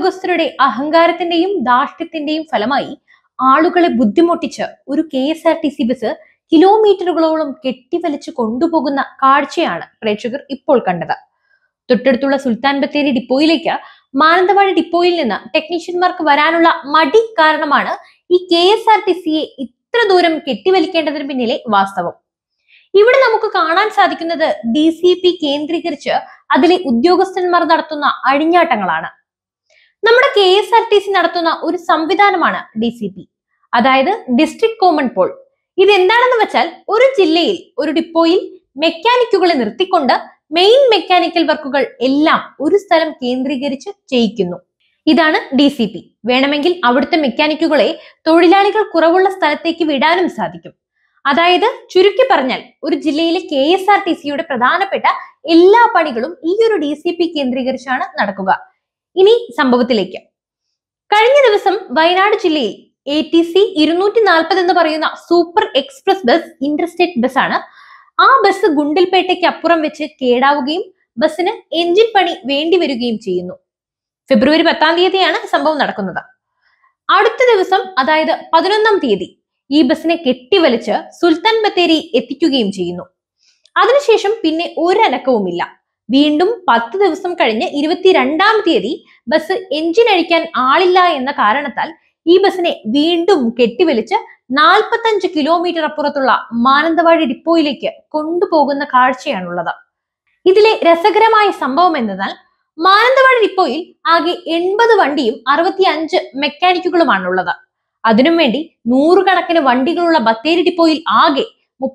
ഉദ്യോഗസ്ഥരുടെ അഹങ്കാരത്തിന്റെയും ധാർഷ്ട്യത്തിന്റെയും ഫലമായി ആളുകളെ ബുദ്ധിമുട്ടിച്ച് ഒരു KSRTC ബസ് കിലോമീറ്ററുകളോളം കെട്ടിവലിച്ച് കൊണ്ടുപോകുന്ന കാഴ്ചയാണ് പ്രേക്ഷകർ ഇപ്പോൾ കണ്ടത്. തൊട്ടടുത്തുള്ള സുൽത്താൻ ബത്തേരി ഡിപ്പോയിലേക്ക് മാനന്തവാടി ഡിപ്പോയിൽ നിന്ന് ടെക്നീഷ്യന്മാർക്ക് വരാനുള്ള മടി കാരണമാണ് ഈ KSRTCയെ ഇത്ര ദൂരം കെട്ടിവലിക്കേണ്ടതിന് പിന്നിലെ വാസ്തവം. ഇവിടെ നമുക്ക് കാണാൻ സാധിക്കുന്നത് DCP കേന്ദ്രീകരിച്ച് അതിലെ ഉദ്യോഗസ്ഥന്മാർ നടത്തുന്ന അഴിഞ്ഞാട്ടങ്ങളാണ്. നമ്മുടെ KSRTC നടത്തുന്ന ഒരു സംവിധാനമാണ് DCP, അതായത് ഡിസ്ട്രിക്ട് കോമൺ പോൾ. ഇതെന്താണെന്ന് വെച്ചാൽ ഒരു ജില്ലയിൽ ഒരു ഡിപ്പോയിൽ മെക്കാനിക്കുകളെ നിർത്തിക്കൊണ്ട് മെയിൻ മെക്കാനിക്കൽ വർക്കുകൾ എല്ലാം ഒരു സ്ഥലം കേന്ദ്രീകരിച്ച് ചെയ്യിക്കുന്നു. ഇതാണ് DCP. വേണമെങ്കിൽ അവിടുത്തെ മെക്കാനിക്കുകളെ തൊഴിലാളികൾ കുറവുള്ള സ്ഥലത്തേക്ക് വിടാനും സാധിക്കും. അതായത് ചുരുക്കി പറഞ്ഞാൽ ഒരു ജില്ലയിലെ KSRTCയുടെ പ്രധാനപ്പെട്ട എല്ലാ പണികളും ഈ ഒരു DCP കേന്ദ്രീകരിച്ചാണ് നടക്കുക. ഇനി സംഭവത്തിലേക്ക്. കഴിഞ്ഞ ദിവസം വയനാട് ജില്ലയിൽ ATC 240 എന്ന് പറയുന്ന സൂപ്പർ എക്സ്പ്രസ് ബസ് ഇന്റർസ്റ്റേറ്റ് ബസ്സാണ്. ആ ബസ് ഗുണ്ടിൽപേട്ടയ്ക്ക് അപ്പുറം വെച്ച് കേടാവുകയും ബസ്സിന് എഞ്ചിൻ പണി വേണ്ടി വരികയും ചെയ്യുന്നു. ഫെബ്രുവരി 10-ാം തീയതിയാണ് സംഭവം നടക്കുന്നത്. അടുത്ത ദിവസം, അതായത് 11-ാം തീയതി, ഈ ബസ്സിനെ കെട്ടിവലിച്ച് സുൽത്താൻ ബത്തേരി എത്തിക്കുകയും ചെയ്യുന്നു. അതിനുശേഷം പിന്നെ ഒരനക്കവുമില്ല. വീണ്ടും 10 ദിവസം കഴിഞ്ഞ് 22-ാം തീയതി ബസ് എഞ്ചിൻ അഴിക്കാൻ ആളില്ല എന്ന കാരണത്താൽ ഈ ബസ്സിനെ വീണ്ടും കെട്ടിവലിച്ച് 45 കിലോമീറ്റർ അപ്പുറത്തുള്ള മാനന്തവാടി ഡിപ്പോയിലേക്ക് കൊണ്ടുപോകുന്ന കാഴ്ചയാണുള്ളത്. ഇതിലെ രസകരമായ സംഭവം എന്തെന്നാൽ മാനന്തവാടി ഡിപ്പോയിൽ ആകെ 80 വണ്ടിയും 65 മെക്കാനിക്കുകളുമാണുള്ളത്. അതിനും വേണ്ടി 100 കണക്കിന് വണ്ടികളുള്ള ബത്തേരി ഡിപ്പോയിൽ ആകെ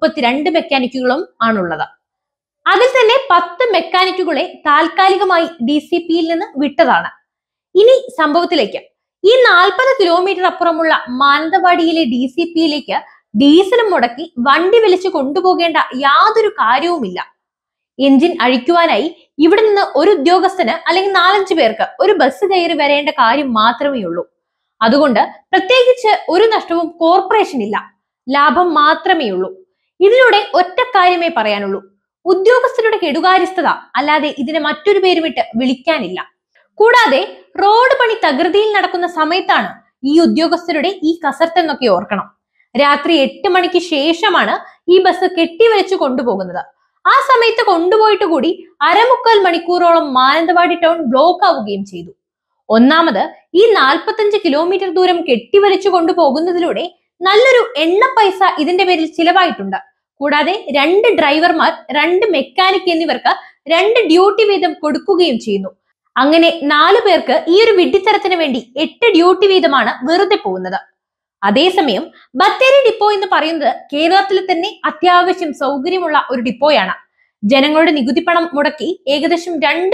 32 മെക്കാനിക്കുകളും ആണുള്ളത്. അതിൽ തന്നെ 10 മെക്കാനിക്കുകളെ താൽക്കാലികമായി DCPയിൽ നിന്ന് വിട്ടതാണ്. ഇനി സംഭവത്തിലേക്ക്. ഈ 40 കിലോമീറ്റർ അപ്പുറമുള്ള മാനന്തവാടിയിലെ DCPയിലേക്ക് ഡീസലും മുടക്കി വണ്ടി വലിച്ചു കൊണ്ടുപോകേണ്ട യാതൊരു കാര്യവുമില്ല. എഞ്ചിൻ അഴിക്കുവാനായി ഇവിടെ നിന്ന് ഒരു ഉദ്യോഗസ്ഥന് അല്ലെങ്കിൽ 4-5 പേർക്ക് ഒരു ബസ് കയറി വരേണ്ട കാര്യം മാത്രമേ ഉള്ളൂ. അതുകൊണ്ട് പ്രത്യേകിച്ച് ഒരു നഷ്ടവും കോർപ്പറേഷൻ ഇല്ല, ലാഭം മാത്രമേ ഉള്ളൂ. ഇതിലൂടെ ഒറ്റ കാര്യമേ പറയാനുള്ളൂ: ഉദ്യോഗസ്ഥരുടെ കെടുകാര്യസ്ഥത, അല്ലാതെ ഇതിനെ മറ്റൊരു പേരുമിട്ട് വിളിക്കാനില്ല. കൂടാതെ റോഡ് പണി തകൃതിയിൽ നടക്കുന്ന സമയത്താണ് ഈ ഉദ്യോഗസ്ഥരുടെ ഈ കസർത്ത് ഓർക്കണം. രാത്രി 8 മണിക്ക് ശേഷമാണ് ഈ ബസ് കെട്ടിവലിച്ചു കൊണ്ടുപോകുന്നത്. ആ സമയത്ത് കൊണ്ടുപോയിട്ട് കൂടി 1/4 മണിക്കൂറോളം മാനന്തവാടി ടൗൺ ബ്ലോക്ക് ആവുകയും ചെയ്തു. ഒന്നാമത്, ഈ 45 കിലോമീറ്റർ ദൂരം കെട്ടിവലിച്ചു കൊണ്ടുപോകുന്നതിലൂടെ നല്ലൊരു എണ്ണ പൈസ ഇതിന്റെ പേരിൽ ചിലവായിട്ടുണ്ട്. കൂടാതെ 2 ഡ്രൈവർമാർ, 2 മെക്കാനിക് എന്നിവർക്ക് 2 ഡ്യൂട്ടി വീതം കൊടുക്കുകയും ചെയ്യുന്നു. അങ്ങനെ 4 പേർക്ക് ഈ ഒരു വിഡ്ഢിത്തരത്തിന് വേണ്ടി 8 ഡ്യൂട്ടി വീതമാണ് വെറുതെ പോകുന്നത്. അതേസമയം ബത്തേരി ഡിപ്പോ എന്ന് പറയുന്നത് കേരളത്തിൽ തന്നെ അത്യാവശ്യം സൗകര്യമുള്ള ഒരു ഡിപ്പോയാണ്. ജനങ്ങളുടെ നികുതി പണം മുടക്കി ഏകദേശം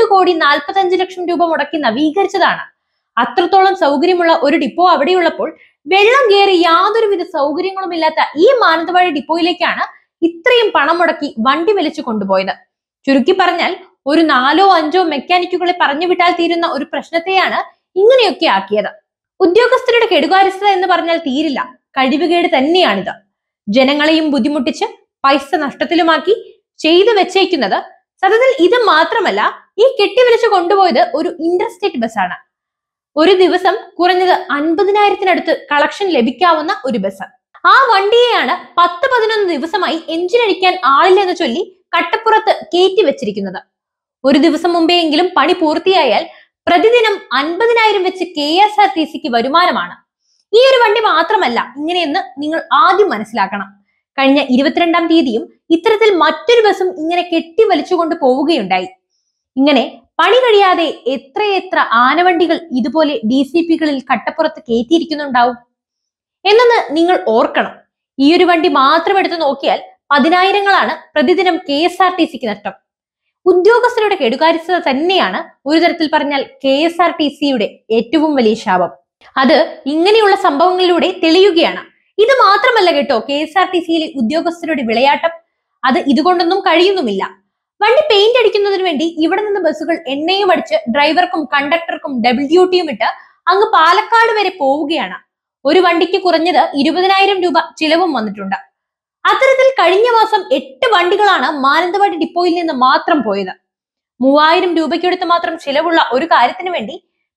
2,45,00,000 രൂപ മുടക്കി നവീകരിച്ചതാണ്. അത്രത്തോളം സൗകര്യമുള്ള ഒരു ഡിപ്പോ അവിടെയുള്ളപ്പോൾ വെള്ളം കയറി യാതൊരുവിധ സൗകര്യങ്ങളും ഇല്ലാത്ത ഈ മാനന്തവാടി ഡിപ്പോയിലേക്കാണ് ഇത്രയും പണം മുടക്കി വണ്ടി വലിച്ചു കൊണ്ടുപോയത്. ചുരുക്കി പറഞ്ഞാൽ ഒരു 4-5 മെക്കാനിക്കുകളെ പറഞ്ഞു വിട്ടാൽ തീരുന്ന ഒരു പ്രശ്നത്തെയാണ് ഇങ്ങനെയൊക്കെ ആക്കിയത്. ഉദ്യോഗസ്ഥരുടെ കെടുകാര്യസ്ഥത എന്ന് പറഞ്ഞാൽ തീരില്ല, കഴിവുകേട് തന്നെയാണിത്. ജനങ്ങളെയും ബുദ്ധിമുട്ടിച്ച് പൈസ നഷ്ടത്തിലുമാക്കി ചെയ്തു വെച്ചേക്കുന്നത്. സത്യത്തിൽ ഇത് മാത്രമല്ല, ഈ കെട്ടിവലിച്ചു കൊണ്ടുപോയത് ഒരു ഇന്റർസ്റ്റേറ്റ് ബസ്സാണ്. ഒരു ദിവസം കുറഞ്ഞത് 50,000-നടുത്ത് കളക്ഷൻ ലഭിക്കാവുന്ന ഒരു ബസ്. ആ വണ്ടിയെയാണ് 10-11 ദിവസമായി എഞ്ചിൻ അടിക്കാൻ ആളില്ലെന്ന് ചൊല്ലി കട്ടപ്പുറത്ത് കയറ്റി വെച്ചിരിക്കുന്നത്. ഒരു ദിവസം മുമ്പെങ്കിലും പണി പൂർത്തിയായാൽ പ്രതിദിനം 50,000 വെച്ച് KSRTCക്ക് വരുമാനമാണ്. ഈ ഒരു വണ്ടി മാത്രമല്ല ഇങ്ങനെയെന്ന് നിങ്ങൾ ആദ്യം മനസ്സിലാക്കണം. കഴിഞ്ഞ 22-ാം തീയതിയും ഇത്തരത്തിൽ മറ്റൊരു ബസ്സും ഇങ്ങനെ കെട്ടിവലിച്ചുകൊണ്ട് പോവുകയുണ്ടായി. ഇങ്ങനെ പണി കഴിയാതെ എത്രയെത്ര ആനവണ്ടികൾ ഇതുപോലെ DCPകളിൽ കട്ടപ്പുറത്ത് കയറ്റിയിരിക്കുന്നുണ്ടാവും എന്നൊന്ന് നിങ്ങൾ ഓർക്കണം. ഈ ഒരു വണ്ടി മാത്രം എടുത്ത് നോക്കിയാൽ 10,000-ങ്ങളാണ് പ്രതിദിനം KSRTCക്ക് നഷ്ടം. ഉദ്യോഗസ്ഥരുടെ കെടുകാര്യസ്ഥത തന്നെയാണ് ഒരു തരത്തിൽ പറഞ്ഞാൽ KSRTCയുടെ ഏറ്റവും വലിയ ശാപം. അത് ഇങ്ങനെയുള്ള സംഭവങ്ങളിലൂടെ തെളിയുകയാണ്. ഇത് മാത്രമല്ല കേട്ടോ KSRTCയിലെ ഉദ്യോഗസ്ഥരുടെ വിളയാട്ടം. അത് ഇതുകൊണ്ടൊന്നും കഴിയുന്നുമില്ല. വണ്ടി പെയിന്റ് അടിക്കുന്നതിന് വേണ്ടി ഇവിടെ നിന്ന് ബസ്സുകൾ എണ്ണയും അടിച്ച് ഡ്രൈവർക്കും കണ്ടക്ടർക്കും ഡബിൾ ഡ്യൂട്ടിയും ഇട്ട് അങ്ങ് പാലക്കാട് വരെ പോവുകയാണ്. ഒരു വണ്ടിക്ക് കുറഞ്ഞത് 20,000 രൂപ ചിലവും വന്നിട്ടുണ്ട്. അത്തരത്തിൽ കഴിഞ്ഞ മാസം 8 വണ്ടികളാണ് മാനന്തവാടി ഡിപ്പോയിൽ നിന്ന് മാത്രം പോയത്. 3,000 രൂപയ്ക്കടുത്ത് മാത്രം ചിലവുള്ള ഒരു കാര്യത്തിന് വേണ്ടി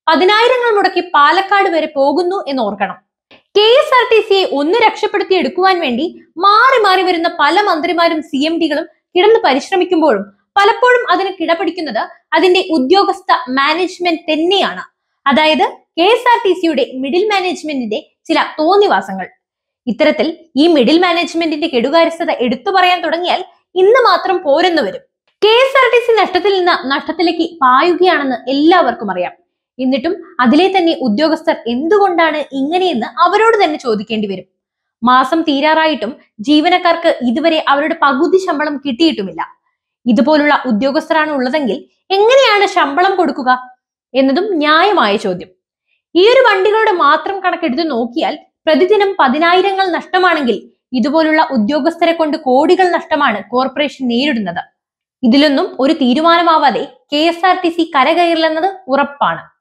പതിനായിരങ്ങൾ മുടക്കി പാലക്കാട് വരെ പോകുന്നു എന്ന് ഓർക്കണം. KSRTCയെ ഒന്ന് രക്ഷപ്പെടുത്തി എടുക്കുവാൻ വേണ്ടി മാറി മാറി വരുന്ന പല മന്ത്രിമാരും CMDകളും കിടന്ന് പരിശ്രമിക്കുമ്പോഴും പലപ്പോഴും അതിന് കിടപിടിക്കുന്നത് അതിന്റെ ഉദ്യോഗസ്ഥ മാനേജ്മെന്റ് തന്നെയാണ്. അതായത് KSRTCയുടെ മിഡിൽ മാനേജ്മെന്റിന്റെ ചില തോന്നിവാസങ്ങൾ. ഇത്തരത്തിൽ ഈ മിഡിൽ മാനേജ്മെന്റിന്റെ കെടുകാര്യസ്ഥത എടുത്തു പറയാൻ തുടങ്ങിയാൽ ഇന്ന് മാത്രം പോരെന്ന് വരും. KSRTC നഷ്ടത്തിൽ നിന്ന് നഷ്ടത്തിലേക്ക് പായുകയാണെന്ന് എല്ലാവർക്കും അറിയാം. എന്നിട്ടും അതിലെ തന്നെ ഉദ്യോഗസ്ഥർ എന്തുകൊണ്ടാണ് ഇങ്ങനെയെന്ന് അവരോട് തന്നെ ചോദിക്കേണ്ടി വരും. മാസം തീരാറായിട്ടും ജീവനക്കാർക്ക് ഇതുവരെ അവരുടെ പകുതി ശമ്പളം കിട്ടിയിട്ടുമില്ല. ഇതുപോലുള്ള ഉദ്യോഗസ്ഥരാണ് ഉള്ളതെങ്കിൽ എങ്ങനെയാണ് ശമ്പളം കൊടുക്കുക എന്നതും ന്യായമായ ചോദ്യം. ഈ ഒരു വണ്ടികളുടെ മാത്രം കണക്കെടുത്ത് നോക്കിയാൽ പ്രതിദിനം 10,000ങ്ങൾ നഷ്ടമാണെങ്കിൽ ഇതുപോലുള്ള ഉദ്യോഗസ്ഥരെ കൊണ്ട് കോടികൾ നഷ്ടമാണ് കോർപ്പറേഷൻ നേരിടുന്നത്. ഇതിലൊന്നും ഒരു തീരുമാനമാവാതെ KSRTC കരകയറില്ലെന്നത് ഉറപ്പാണ്.